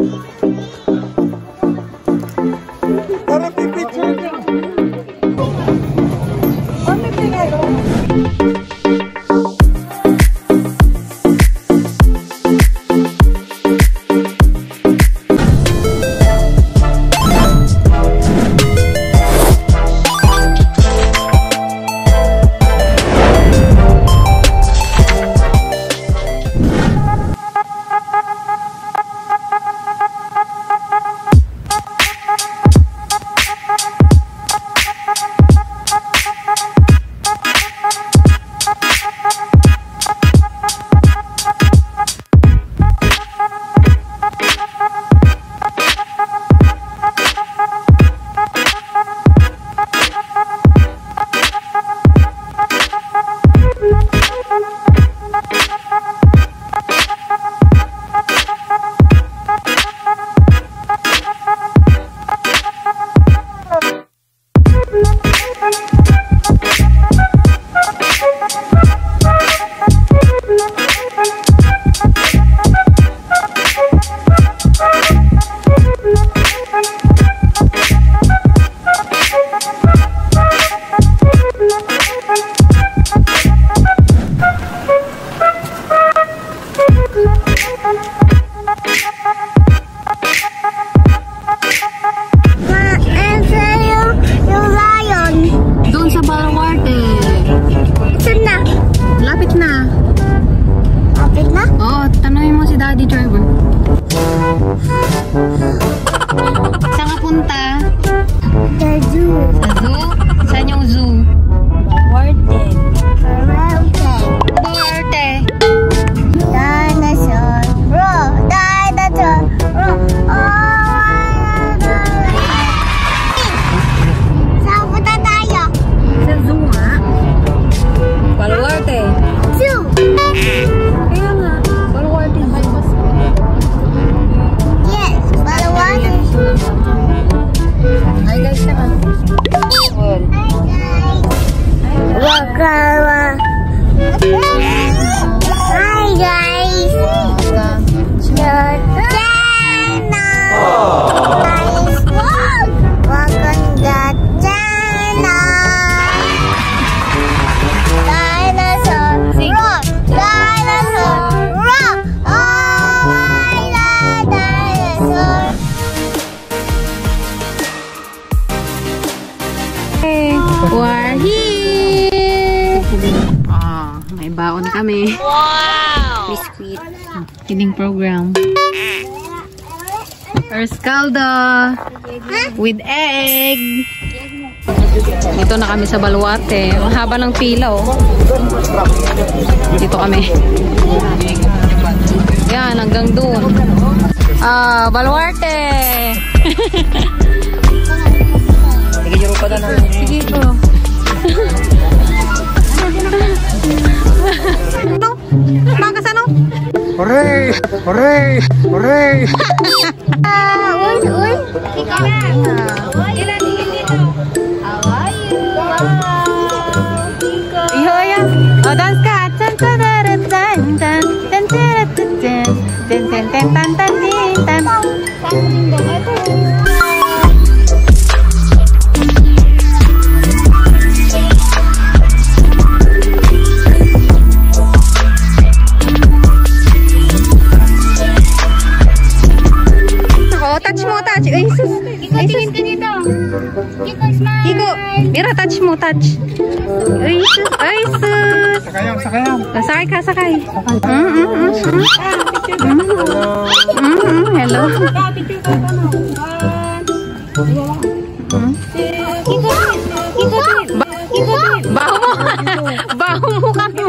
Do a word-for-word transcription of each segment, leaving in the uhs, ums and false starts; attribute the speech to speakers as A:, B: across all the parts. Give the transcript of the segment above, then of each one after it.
A: We're here! Oh, may baon kami.
B: Wow!
A: Biscuit. Feeding program. Erskaldo with egg. Dito na kami sa Baluarte. Ang haba ng pila, oh. Dito kami. Yan, hanggang doon. Ah, Baluarte!
C: Sige, juro pa na na.
A: Sige po. Ano? Bagas ano?
C: Hooray! Hooray! Hooray!
B: Ah, uy, uy. Ika na. Ilan dito? How are you? Wow.
A: Iho ya. Oh, dance ka. Tan tan tan tan tan tan tan tan tan tan tan tan tan. Touch mo, touch. Ay, sus.
B: Ikaw, tingin ka dito. Ikaw, smile.
A: Iko, Mira, touch mo, touch. Ay, sus. Ay, sus.
C: Sakayang, sakayang.
A: Sakay ka, sakay. Mm, mm, mm, mm. Mm, mm, hello.
B: Picture ka pa mo. One, two, Ikaw, ikaw, ikaw.
A: Baho mo. Baho mo kami.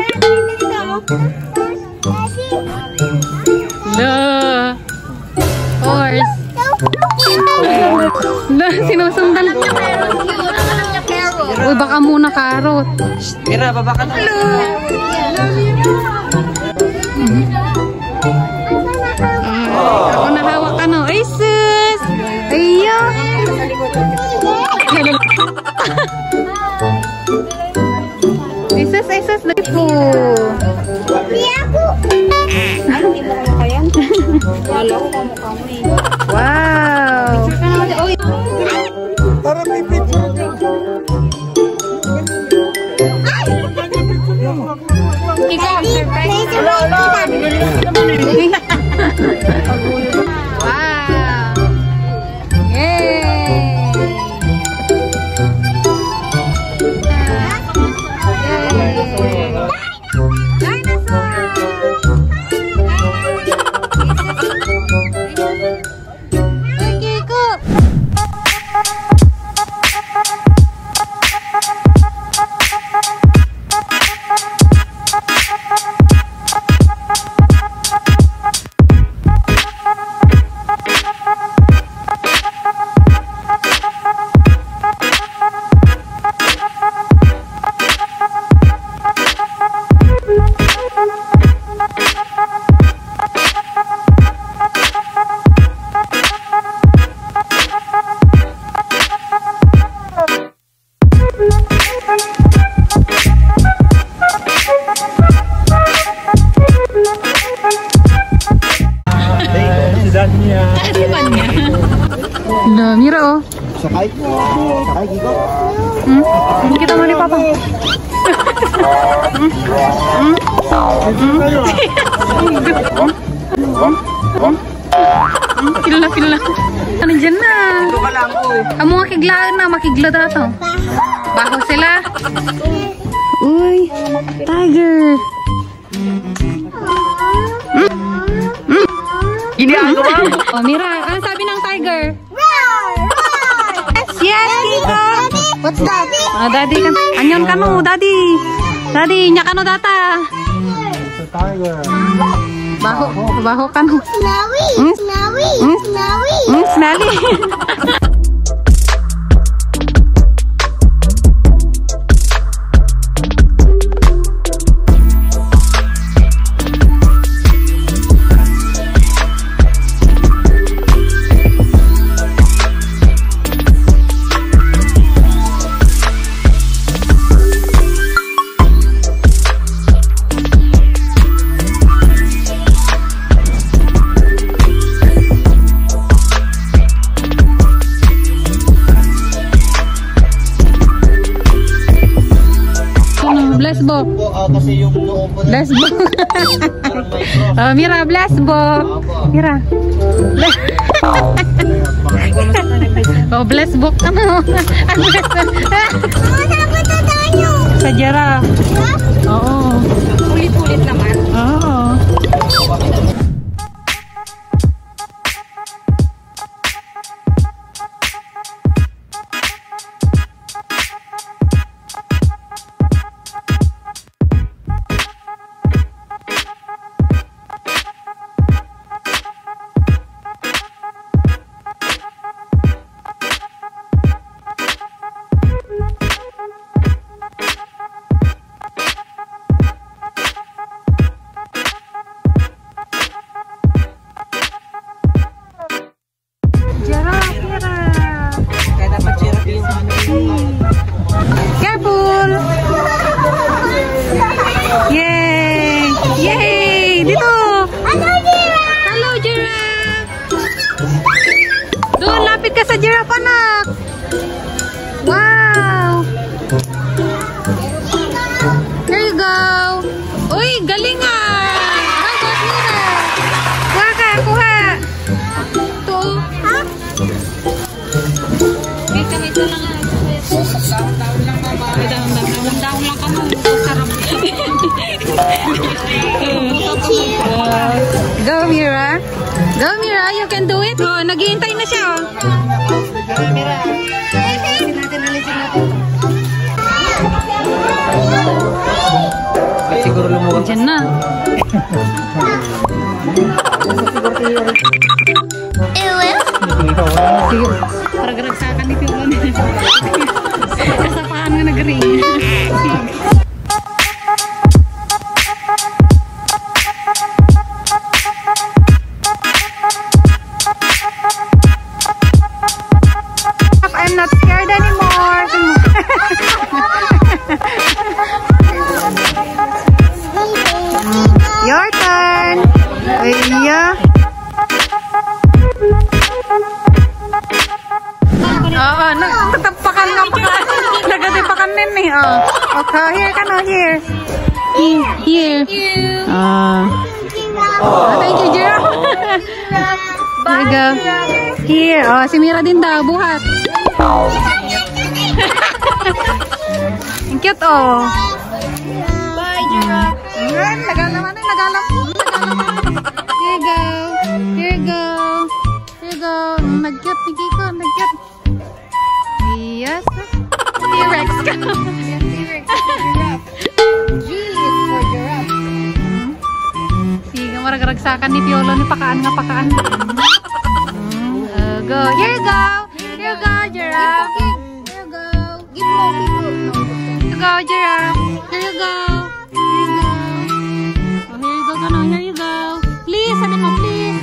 A: No. Horse. Na, sinusundan ko. Uy, baka muna karot.
C: Mira, baba ka na.
A: Hello. Uh, ako nahawak ka, no? Ay, sus! Ayo! Ay, sus, ay, sus. Lagi po.
B: Ano, di ba kamukha yan? Wala ko kamukha mo eh.
C: Tiban niya.
A: Tiban niya. Nah, Mira oh.
C: Sakay ko. Sakay gigo.
A: Hmm? Hmm, kita mo ni Papa. Hmm? Hmm? Hmm? Feel na, feel na. Ano dyan na? Kamu makiglaan na, makigla dato. Baho sila. Uy, tiger. Hmm? Hmm?
C: Ini ako ba?
A: Oh, Mira, ano sabi ng tiger?
B: Roar! Roar!
A: Yes, Kiko.
B: What's that?
A: Ah, daddy kan. Anyon kanu, daddy. Daddy, nya kanu data.
C: Tiger.
A: Baho, baho kanu.
B: Snowy!
A: Hmm?
B: Snowy!
A: Hmm?
B: Snowy!
A: Hmm, smelly. Bless book.
C: Kasi yung noo po na
A: Bless book. Oh, Mira, bless book. Mira. Oh, bless book. Ano? Sa giraffe. Oo. Ulit-ulit naman. Oo. Careful! Yay! Yay! Dito!
B: Hello, giraffe!
A: Hello, giraffe! Doon, lapit ka sa giraffe, anak! Wow! There you go! Uy, galing ah! How about Mira? Kuha ka, kuha! Ito. Ha? Wait ka, wait ka lang ah. Daon-daon lang mama. Daon-daon lang kamo. Sarap. Go Mira. Go Mira, you can do it. Oh, naghihintay na siya oh.
C: Mira. Alisin natin, alisin natin. Ay, siguro lumuwag.
A: Diyan na. Sige. Para garagsakan ni Piolon. Kasapaan nga nag-ring. I'm not scared anymore. Your turn. Iya. Oo, nagtatapakan nga pa. Nagtatapakan din eh. Oh. Okay, here ka na, here. Here. Here. Ah. Oh, thank you, Jiro. There you go. Here. Oh, si Mira din daw, buhat. Ang cute, oh.
B: Bye, giraffe!
A: Nagalaman eh, nagalaman. Here you go. Here you go. Here you go. Nag-cute ni Kiko, nag-cute. Yes. T-Rex ka.
B: T-Rex giraffe. G is for giraffe.
A: Sige, marag-ragsakan ni Piolo ni pakaan nga pakaan. Uh, go. Here you go. Here you go, giraffe.
B: Here you go. Give mo, Kiko.
A: Here you go, giraffe. Here you go. Here you go. Oh, here you go, gano. Here you go. Please, sabi mo, please.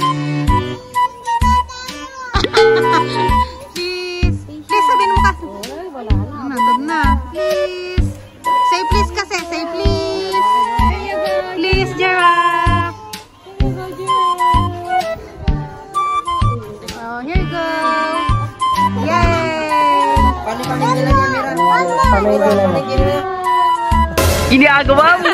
A: Please. Please, sabihin mo kasi.
B: Wala na.
A: Nandun na. Please. Say please kasi. Say please. Please, giraffe. Ginagawa mo.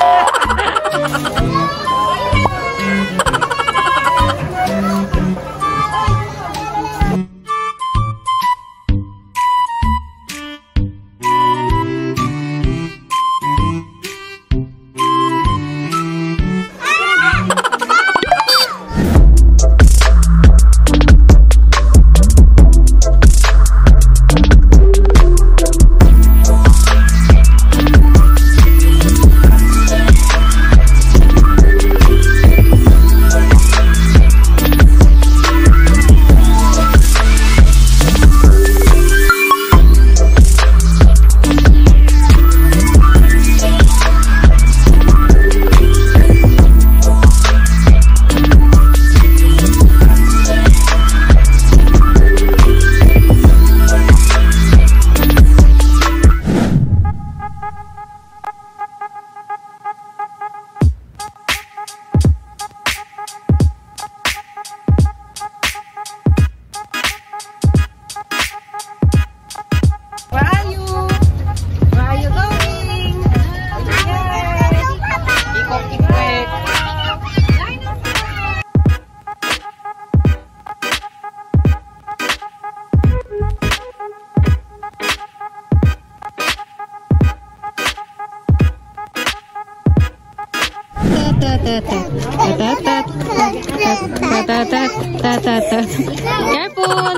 A: Careful!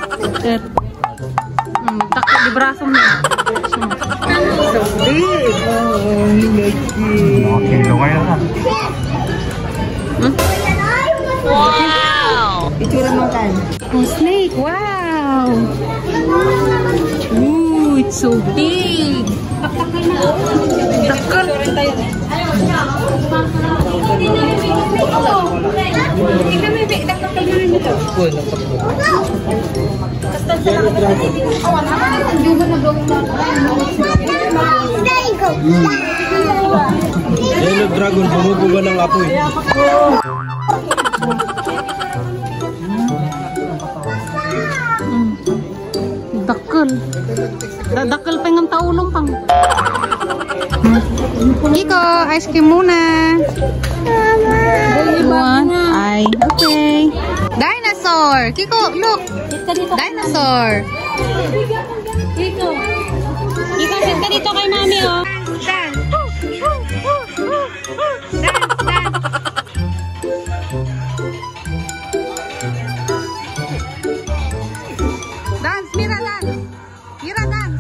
A: Hmm, takot di braso mo. So big!
C: Okay, lumay na.
A: Wow!
B: Itsura mo kan.
A: Oh, snake! Wow! Ooh, it's so big! Takot!
C: Yellow dragon, bumubuga ng apoy.
A: Dakkel. Dakkel pengen taulong pang. Kiko, ice cream muna. One eye. Okay. Dinosaur. Kiko, look. Dinosaur.
B: Kiko. Kiko, sit ka dito kay mami, oh.
A: Dance. Dance, dance. Dance, Mira, dance. Mira, dance.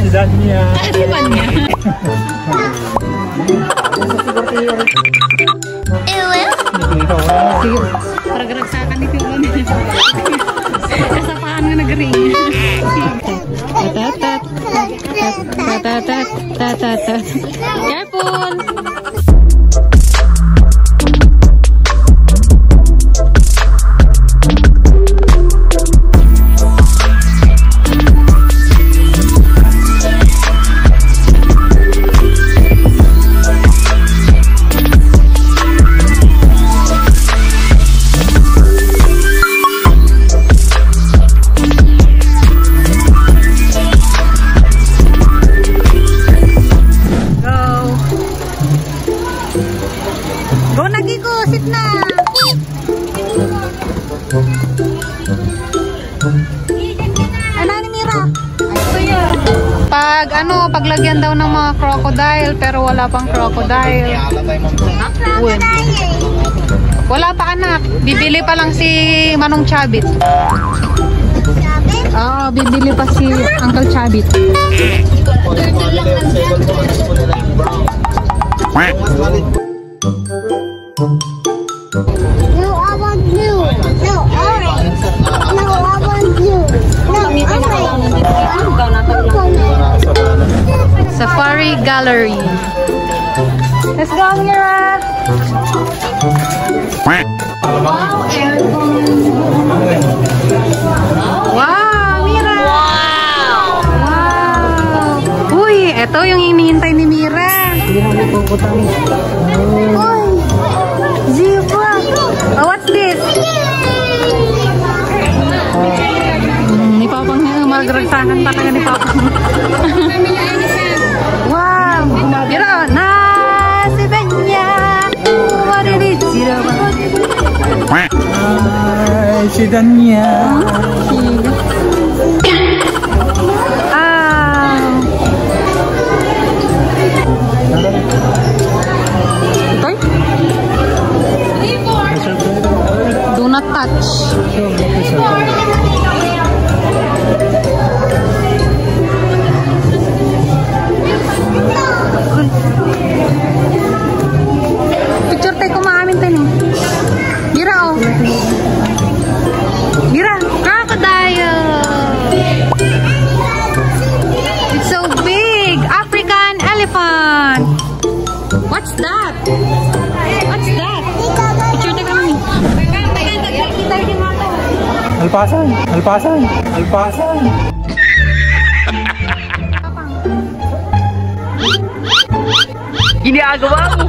C: Sidanya.
A: Sige, para geragsakan ito yun. Kasapaan nga nagring. Tatatat. Tatatat. Tatatat. Careful! Pag ano, paglagyan daw ng mga crocodile pero wala pang crocodile. Uwin. Wala pa anak. Bibili pa lang si Manong Chabit. Oo, bibili pa si Uncle Chabit.
B: No, I want blue. No, orange. No, I want blue. No, orange.
A: Safari Gallery. Let's go, Mira. Wow, Mira. Wow. Wow. Uy, ito yung hinihintay ni Mira.
B: Uy, zebra.
A: Oh, what's this? Hmm, ni Papang magragsakan talaga ni Papang. Wow, Mira, nasi banyak. Wariditsira.
C: Ay, Sidanya.
A: Ah. Toy? Do not touch. Picture tayo kumaamin tayo ni. Mira oh. Mira, crocodile. It's so big. African elephant. What's that? What's that? Picture tayo kami.
C: Alpasan, alpasan, alpasan.
A: Ginagawa mo.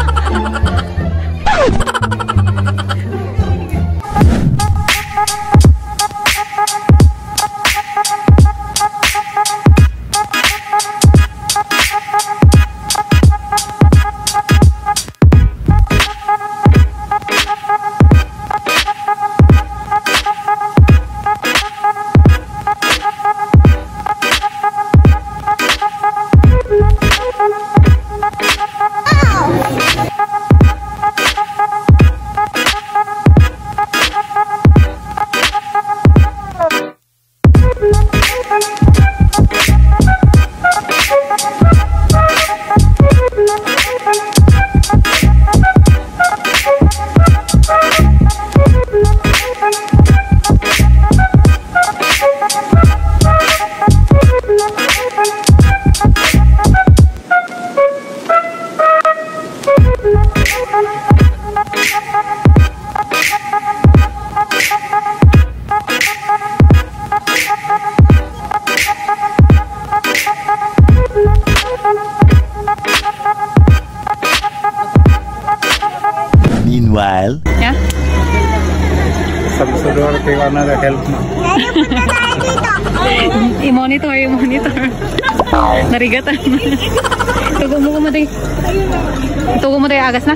D: Meanwhile,
A: Yeah?
C: Subscriber kayo na help na.
A: I-monitor, i-monitor. Narigatan. Tugo mo ko mo tayo. Tugo mo tayo agas na?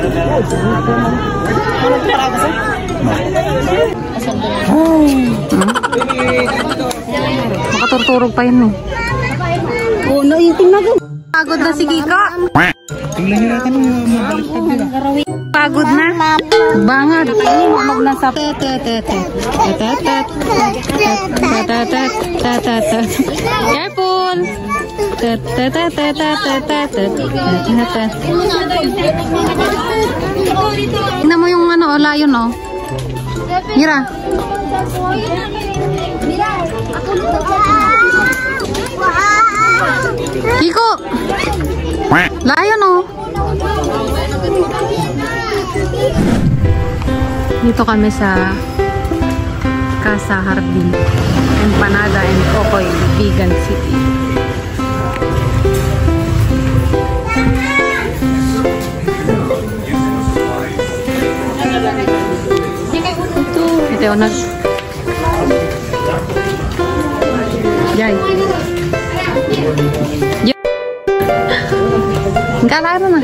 A: Makaturturog pa yun eh.
B: Oh, no, yung tingnan.
A: Pagod na si Kiko.
C: Tingnan nyo natin yung mabaliktad nila.
A: Pagod na. Bangad. Mag na sa tetetet. Tetetet. Tetetet. Tetetet. Careful. Tingnan mo yung ano, layon, oh. Mira. Kiko. Layon, oh. Dito kami sa Casa Jardín, Empanada and Cocoy, Vegan City. Ito yung nag... Jai. Jai. Kalaro na.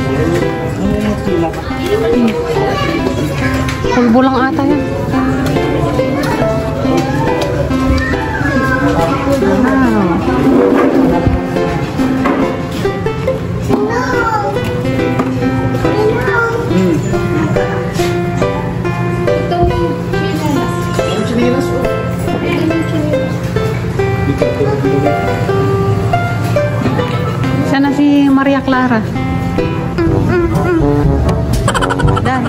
A: Pulbo lang ata yan. Sana si Maria Clara. Dan.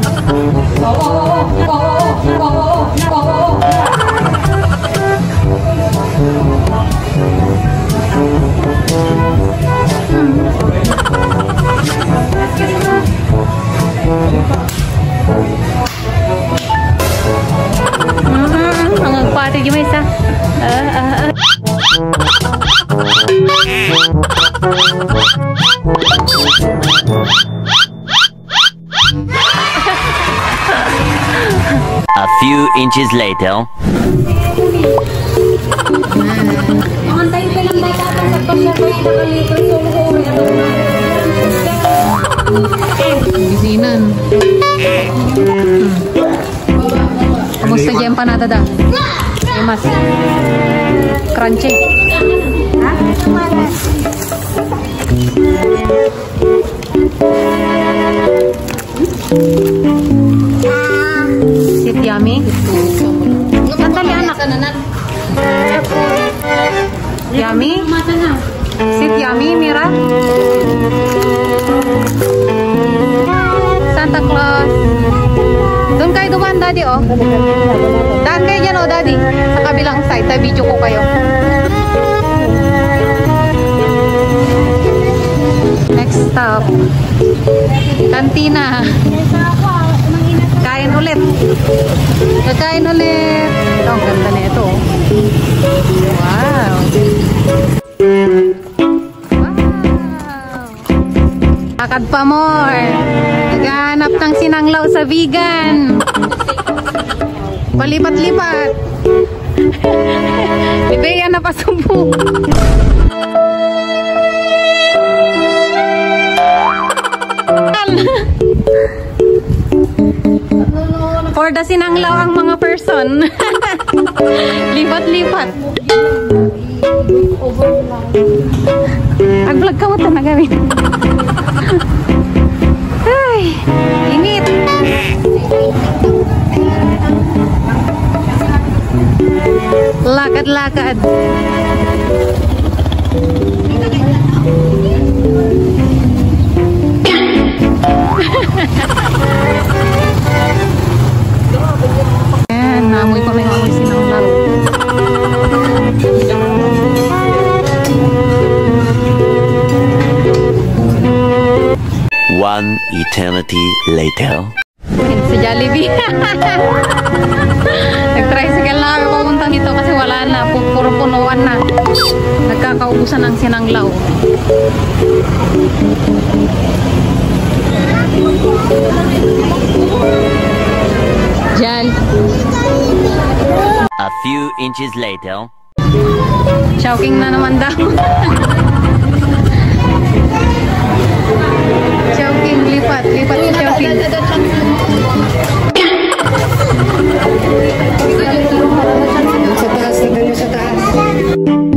A: Ang magpati yung isa. Ah, ah, ah.
D: A few inches later.
B: Antayin ka lang may tatang siya ko yung nakalikot yung huri.
A: Gisinan. Kamusta dyan pa nata da? Eh, mas crunchy. Sit yummy. Sandali anak. Yummy? Sit yummy, Mira? Santa Claus. Doon kayo dumaan, Daddy, oh. Daan kayo dyan, oh, Daddy. Sa kabilang side. Sa video ko kayo. Next stop. Kantina. Kain ulit. Kakain ulit. Ito, ang ganda na ito. Wow. Wow. Lakad pa more. Naghahanap ng sinanglaw sa vegan. Palipat-lipat. Libeya na pasumpo. For the sinanglaw ang mga person. Lipat-lipat. Ag-vlog ka mo ito na gawin. Ay, init. Lakad-lakad. Ayan, naamoy ko na yung amoy sinanglaw.
D: One eternity later.
A: Sa Jollibee. Nag-tricycle na kami papunta dito kasi wala na. Puro punuan na. Nagkakaubusan ng sinanglaw. Diyan.
D: A few inches later.
A: Chowking na naman daw. Chowking, lipat. Lipat yung chowking. Sa taas, sa taas.